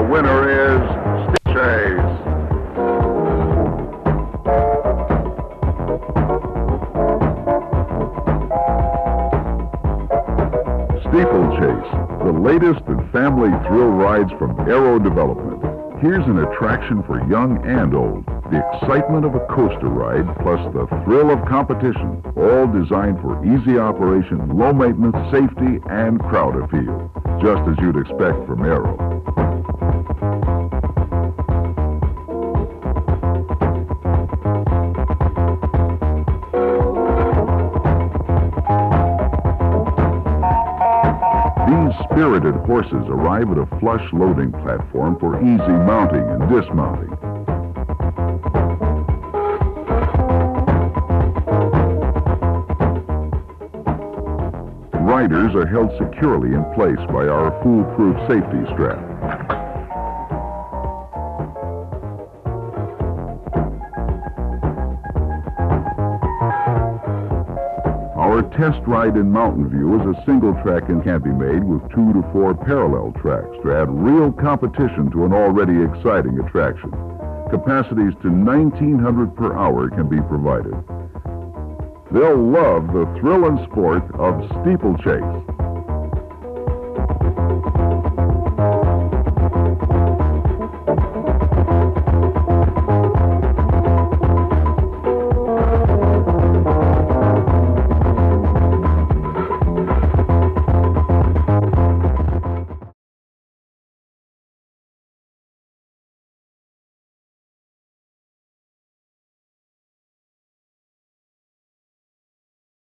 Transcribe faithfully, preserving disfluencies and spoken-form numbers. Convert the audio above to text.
winner is Steeplechase. Steeplechase, the latest in family thrill rides from Aero Development. Here's an attraction for young and old. The excitement of a coaster ride plus the thrill of competition, all designed for easy operation, low maintenance, safety, and crowd appeal, just as you'd expect from Aero. These spirited horses arrive at a flush loading platform for easy mounting and dismounting. Riders are held securely in place by our foolproof safety strap. Our test ride in Mountain View is a single track and can be made with two to four parallel tracks to add real competition to an already exciting attraction. Capacities to nineteen hundred per hour can be provided. They'll love the thrill and sport of Steeplechase.